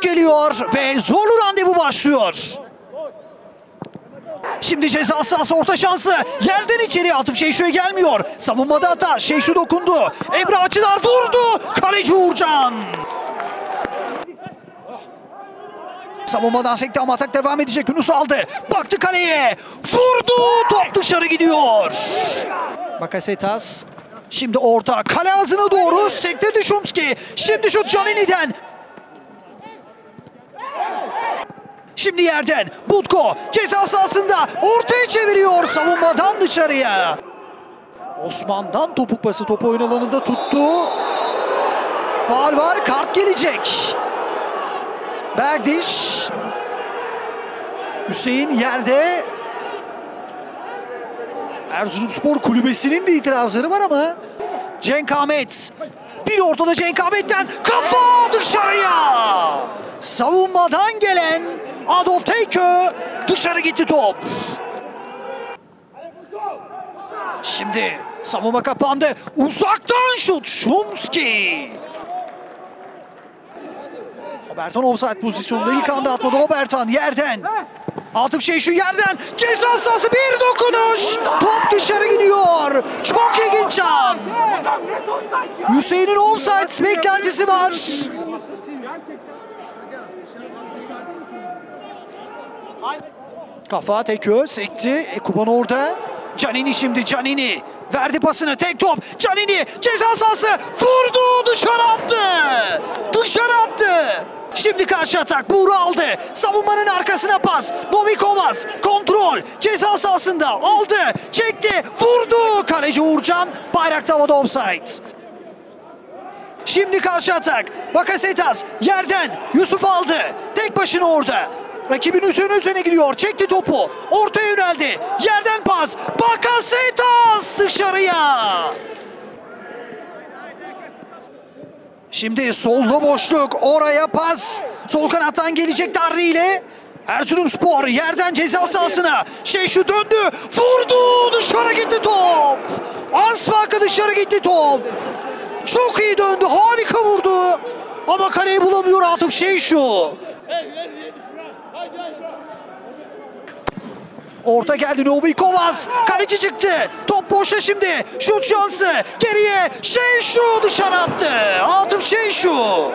düdük geliyor ve zorlu randevu başlıyor. Şimdi ceza sahası orta şansı. Yerden içeri Atıf Şeyşu'ya gelmiyor. Savunmada hata. Şeyşu dokundu. Emre Akçılar vurdu. Kaleci Uğurcan. Savunmadan sekti ama atak devam edecek. Yunus aldı. Baktı kaleye. Vurdu. Top dışarı gidiyor. Bakasetas. Şimdi orta. Kale ağzına doğru sektirdi Şumski. Şimdi şut Canini'den. Şimdi yerden Butko ceza sahasında ortaya çeviriyor savunmadan dışarıya. Osman'dan topuk pası, topu oyun alanında tuttu. Faul var, kart gelecek. Berdiş. Hüseyin yerde. Erzurumspor kulübesinin de itirazları var ama Cenk Ahmet. Bir ortada Cenk Ahmet'ten kafa dışarıya. Savunmadan gelen Adolf Teykö, dışarı gitti top. Şimdi savunma kapandı. Uzaktan şut Şumski. Obertan offside pozisyonunda ilk anda atmadı. Obertan yerden. Atıf Şeyşu yerden. Ceza sahası bir dokunuş. Top dışarı gidiyor. Çok ilginç an. Hüseyin'in offside beklentisi var. Kafa Teykö sekti. Kuban orada. Canini şimdi Canini. Verdi pasını tek top. Canini ceza sahası. Vurdu dışarı attı. Dışarı attı. Şimdi karşı atak. Buğra aldı. Savunmanın arkasına pas. Novikovas kontrol. Ceza sahasında aldı. Çekti. Vurdu. Kaleci Uğurcan. Bayrakta havada offside. Şimdi karşı atak. Bakasetas yerden. Yusuf aldı. Tek başına orada. Rakibin üzerine gidiyor. Çekti topu. Ortaya yöneldi. Yerden pas. Bakasetas dışarıya. Şimdi solda boşluk. Oraya pas. Sol kanattan gelecek Darri ile. Erzurumspor yerden ceza sahasına. Şeyşu döndü. Vurdu. Dışarı gitti top. Az farkı dışarı gitti top. Çok iyi döndü. Harika vurdu. Ama kaleyi bulamıyor Atıf Şeyşu. Orta geldi Novikovas. Kaleci çıktı. Top boşta şimdi. Şut şansı. Geriye Şeyşu dışarı attı. Atıf Şeyşu.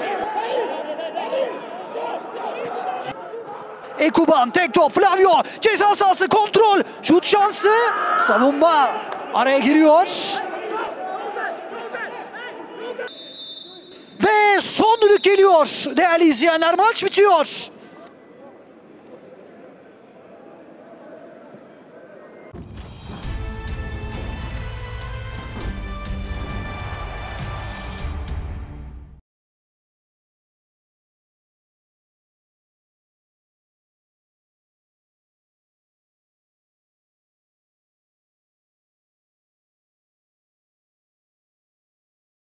Ekuban tek top. Flavio ceza sahası kontrol. Şut şansı. Savunma araya giriyor. Ve son düdük geliyor. Değerli izleyenler, maç bitiyor.